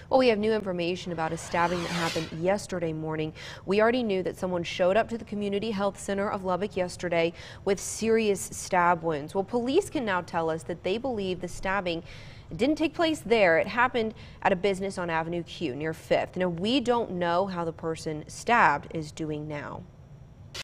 Well, we have new information about a stabbing that happened yesterday morning. We already knew that someone showed up to the Community Health Center of Lubbock yesterday with serious stab wounds. Well, police can now tell us that they believe the stabbing didn't take place there. It happened at a business on Avenue Q near 5th. Now, we don't know how the person stabbed is doing now.